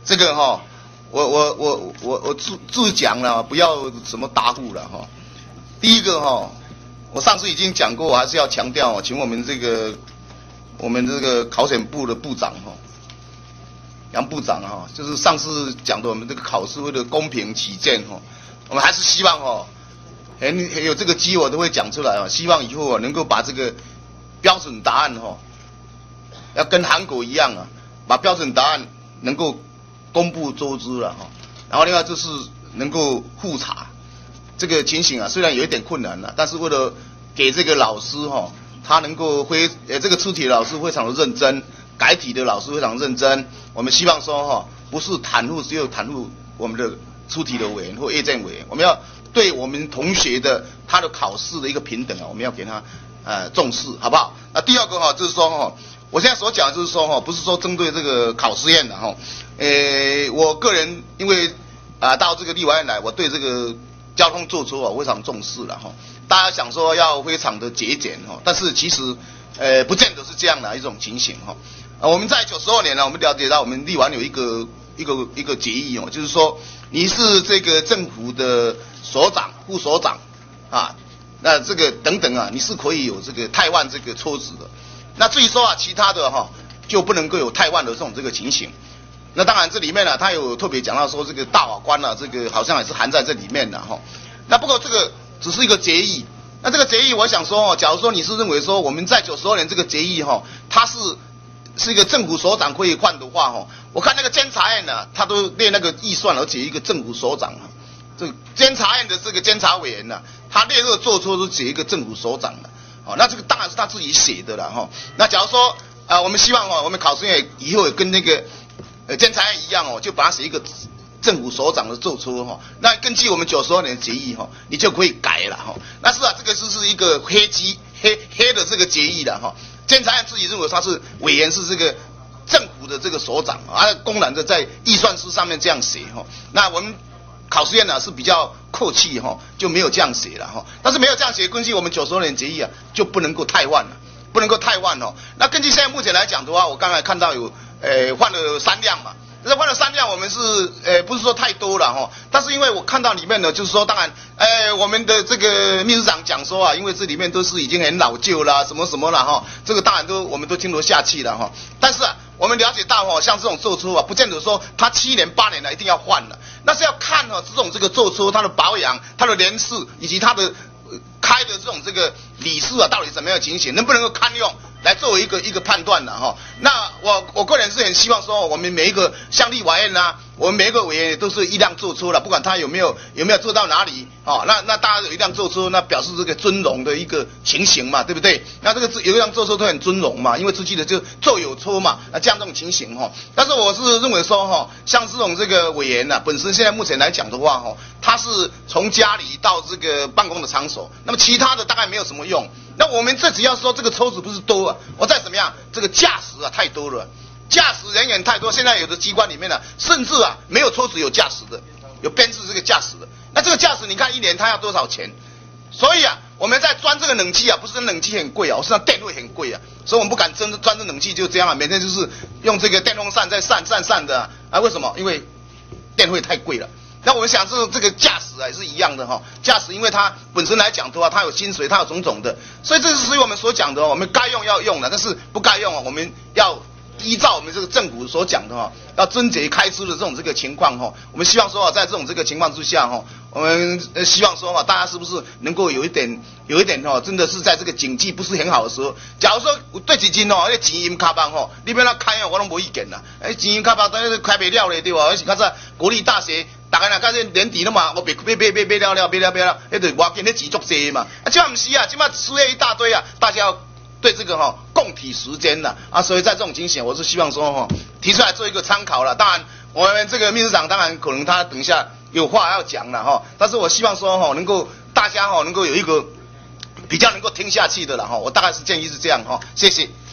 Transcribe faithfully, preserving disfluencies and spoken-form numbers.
这个哈，我我我我我自自讲了，不要什么答复了哈。第一个哈，我上次已经讲过，我还是要强调，请我们这个我们这个考选部的部长哈，杨部长哈，就是上次讲的我们这个考试为了公平起见哈，我们还是希望哈，很很有这个机会我都会讲出来啊，希望以后啊能够把这个标准答案哈，要跟韩国一样啊，把标准答案能够公布周知了哈，然后另外就是能够复查这个情形啊，虽然有一点困难了，但是为了给这个老师哈，他能够非呃这个出题的老师非常的认真，改题的老师非常认真，我们希望说哈，不是袒护只有袒护我们的出题的委员或业政委员，我们要对我们同学的他的考试的一个平等啊，我们要给他呃重视，好不好？那第二个哈，就是说哈，我现在所讲的就是说哈，不是说针对这个考试院的哈，呃，我个人因为啊、呃、到这个立法院来，我对这个交通坐车啊非常重视了哈。大家想说要非常的节俭哈，但是其实呃不见得是这样的一种情形哈。啊，我们在九十二年呢，我们了解到我们立法院有一个一个一个决议哦，就是说你是这个政府的所长、副所长啊，那这个等等啊，你是可以有这个汰换这个车子的。那至于说啊，其他的哈、啊、就不能够有汰换的这种这个情形。那当然这里面呢、啊，他有特别讲到说这个大法官啊，这个好像也是含在这里面的哈。那不过这个只是一个决议。那这个决议，我想说哦，假如说你是认为说我们在九十二年这个决议哈，它是是一个政府首长可以换的话哈，我看那个监察院呢，他都列那个预算，而且一个政府首长啊，这监察院的这个监察委员呢、啊，他列这个做出都写一个政府首长的，哦，那这个当然是他自己写的了哈。那假如说啊、呃，我们希望哦，我们考试院以后也跟那个呃监察院一样哦，就把它写一个政府首长的奏出哈，那根据我们九十二年的决议哈，你就可以改了哈。那是啊，这个是是一个黑机黑黑的这个决议的哈。监察院自己认为他是委员是这个政府的这个首长啊，公然的在预算书上面这样写哈。那我们考试院呢是比较客气哈，就没有这样写了哈。但是没有这样写，根据我们九十二年决议啊，就不能够汰换了，不能够汰换哦。那根据现在目前来讲的话，我刚才看到有呃换了三辆嘛。这换了三辆，我们是呃不是说太多了哈，但是因为我看到里面呢，就是说当然，呃我们的这个秘书长讲说啊，因为这里面都是已经很老旧啦，什么什么了哈，这个当然都我们都听得下去了哈。但是啊，我们了解到哈，像这种坐车啊，不见得说它七年八年了一定要换了，那是要看哈这种这个坐车它的保养、它的年式以及它的、呃、开的这种这个理事啊，到底怎么样的情形，能不能够堪用？来作为一个一个判断的哈，那我我个人是很希望说，我们每一个像立法院呐、啊，我们每一个委员都是一辆坐车了，不管他有没有有没有做到哪里哦，那那大家有一辆坐车，那表示这个尊荣的一个情形嘛，对不对？那这个有一辆坐车都很尊荣嘛，因为出去的就坐有车嘛，那这样这种情形哈。但是我是认为说哈，像这种这个委员呐、啊，本身现在目前来讲的话哈，他是从家里到这个办公的场所，那么其他的大概没有什么用。那我们最主要说这个车子不是多啊，我再怎么样，这个驾驶啊太多了，驾驶人员太多，现在有的机关里面呢、啊，甚至啊没有车子有驾驶的，有编制这个驾驶的，那这个驾驶你看一年他要多少钱？所以啊，我们在钻这个冷气啊，不是冷气很贵啊，实际上电费很贵啊，所以我们不敢真钻这冷气就这样啊，每天就是用这个电风扇在扇扇扇的啊，啊为什么？因为电费太贵了。那我们想这这个驾驶啊也是一样的哈，驾驶因为它本身来讲的话，它有薪水，它有种种的，所以这是属于我们所讲的哦，我们该用要用的，但是不该用啊，我们要依照我们这个政府所讲的哈，要遵节开支的这种这个情况哈，我们希望说啊，在这种这个情况之下哈，我们希望说啊，大家是不是能够有一点有一点哈，真的是在这个经济不是很好的时候，假如说对几斤哦，那钱银卡邦哈，你别那开哦，我都没意见啦，哎，钱银卡邦当然是开不了嘞，对吧？而且看这国立大学。大概啦，到这年底了嘛，我别别别别别了了，别了别了，那就我今天钱足多嘛。啊，这不是啊，这嘛事业一大堆啊，大家要对这个哈、哦、共体时间呐啊，所以在这种情形，我是希望说哈、哦、提出来做一个参考了。当然，我们这个秘书长当然可能他等一下有话要讲了哈、哦，但是我希望说哈、哦、能够大家哈、哦、能够有一个比较能够听下去的了哈、哦，我大概是建议是这样哈、哦，谢谢。